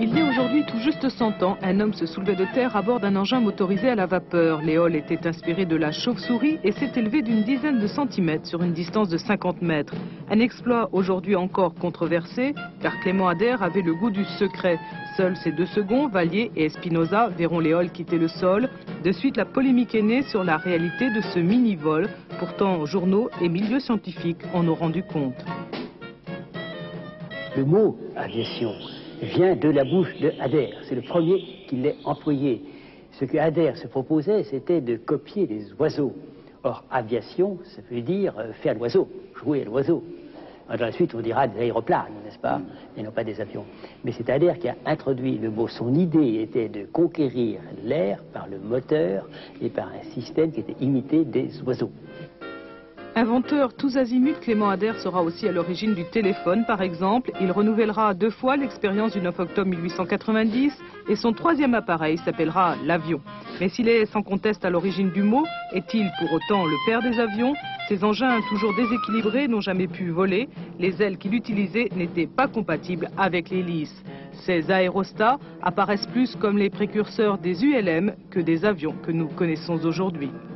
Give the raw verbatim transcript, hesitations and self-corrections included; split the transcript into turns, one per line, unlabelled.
Il y a aujourd'hui tout juste cent ans, un homme se soulevait de terre à bord d'un engin motorisé à la vapeur. L'éole était inspiré de la chauve-souris et s'est élevé d'une dizaine de centimètres sur une distance de cinquante mètres. Un exploit aujourd'hui encore controversé, car Clément Ader avait le goût du secret. Seuls ces deux seconds, Vallier et Espinosa, verront l'éole quitter le sol. De suite, la polémique est née sur la réalité de ce mini-vol. Pourtant, journaux et milieux scientifiques en ont rendu compte.
Le mot aviation vient de la bouche de Ader. C'est le premier qui l'a employé. Ce que Ader se proposait, c'était de copier les oiseaux. Or, aviation, ça veut dire faire l'oiseau, jouer à l'oiseau. Dans la suite, on dira des aéroplanes, n'est-ce pas, et non pas des avions. Mais c'est Ader qui a introduit le mot. Son idée était de conquérir l'air par le moteur et par un système qui était imité des oiseaux.
Inventeur tous azimuts, Clément Ader sera aussi à l'origine du téléphone, par exemple. Il renouvellera deux fois l'expérience du neuf octobre mille huit cent quatre-vingt-dix et son troisième appareil s'appellera l'avion. Mais s'il est sans conteste à l'origine du mot, est-il pour autant le père des avions? Ces engins toujours déséquilibrés n'ont jamais pu voler. Les ailes qu'il utilisait n'étaient pas compatibles avec l'hélice. Ces aérostats apparaissent plus comme les précurseurs des U L M que des avions que nous connaissons aujourd'hui.